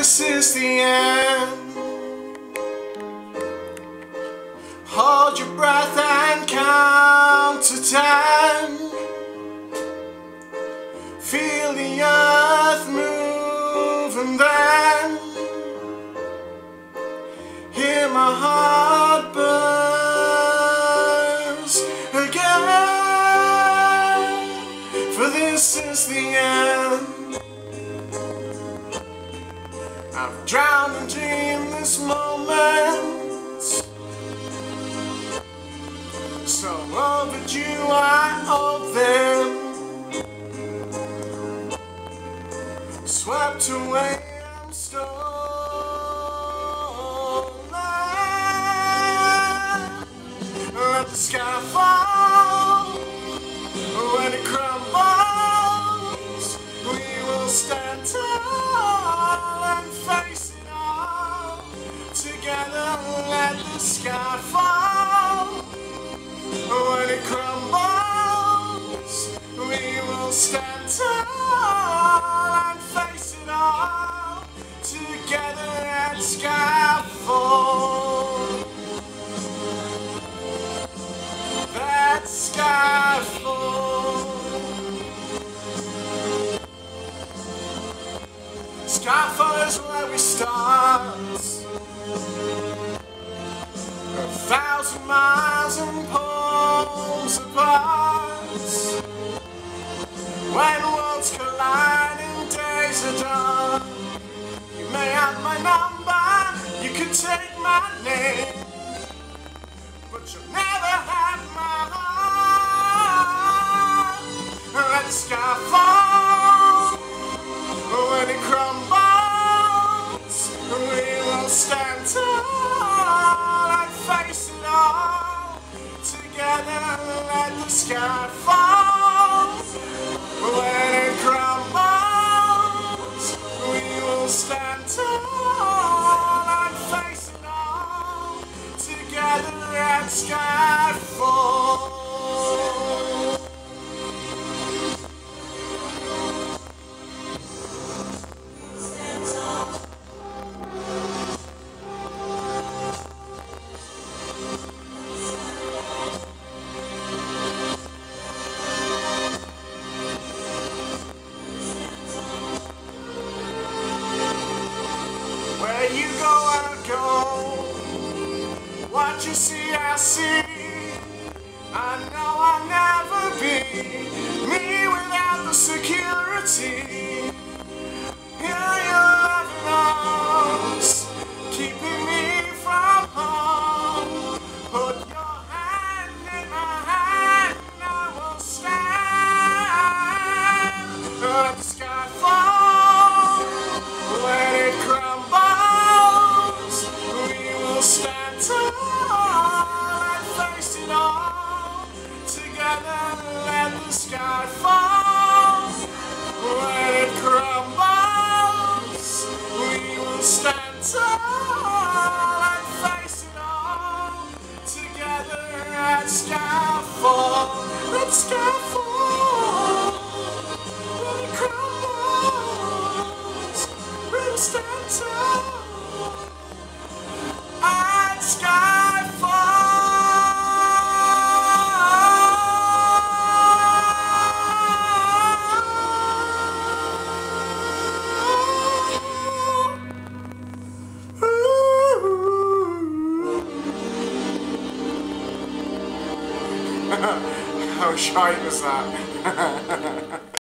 this is the end. Hold your breath and count to 10. Feel the earth move and then hear my heart burst again. For this is the end. I've drowned in dreamless moments, so overdue I owe them. Swept away, I'm stolen. Let the sky fall. When it crumbles, we will stand tall and face it all together. Let the sky fall. When it crumbles, we will stand tall and face it all together at Skyfall. That Skyfall. Skyfall is where we start. 1,000 miles and poles apart. When worlds collide and days are done, you may have my number, you can take my name, but you'll never have my heart. Let the sky fall. When it crumbles, we will stand tall and face it all together. Let the sky fall. When it crumbles, we will stand tall and face it all together at Skyfall. Where you go, I go. What you see, I see. I know I'll never be me without the security. Here your loving arms, keeping me from harm. Put your hand in my hand, and I will stand. Let the sky fall. When it crumbles, stand tall and face it all together. Let the sky fall. When it crumbles, we will stand tall and face it all together at Skyfall. Let the sky fall. When it crumbles, we will stand tall at Skyfall. How shy was that?